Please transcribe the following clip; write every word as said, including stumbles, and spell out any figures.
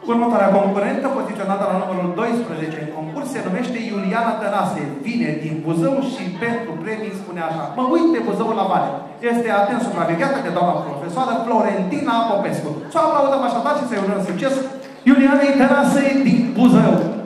Următoarea concurentă, poziționată la numărul doisprezece în concurs, se numește Iuliana Tănase. Vine din Buzău și pentru premii spune așa: mă uit de Buzău la mare. Este atent supravegheată de doamna profesoară Florentina Popescu. Să o aplaudăm așadar și să-i urăm succes Iulianei Tănase din Buzău.